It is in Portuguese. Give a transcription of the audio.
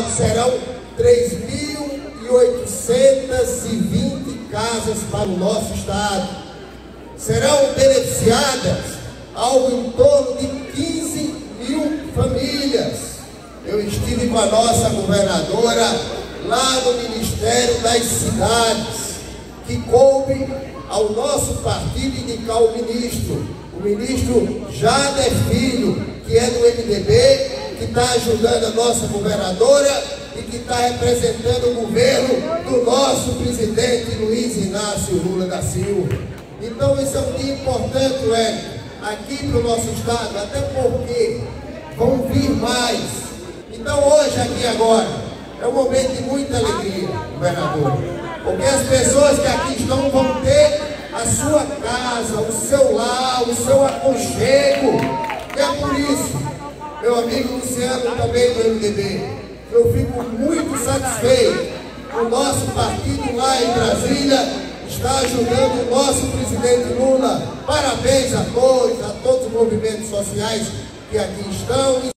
serão 3.820 casas para o nosso estado. Serão beneficiadas algo em torno de 15 mil famílias. Eu estive com a nossa governadora lá no Ministério das Cidades, que coube ao nosso partido indicar o ministro Jader Filho, que é do MDB, que está ajudando a nossa governadora e que está representando o governo do nosso presidente Luiz Inácio Lula da Silva. Então isso é um dia importante, Wellington, aqui para o nosso estado, até porque vão vir mais. Então hoje, aqui agora, é um momento de muita alegria, governador, porque as pessoas que aqui estão vão ter a sua casa, o seu lar, o seu aconchego. E é por isso, meu amigo Luciano, também do MDB, eu fico muito satisfeito que o nosso partido lá em Brasília está ajudando o nosso presidente Lula. Parabéns a todos os movimentos sociais que aqui estão.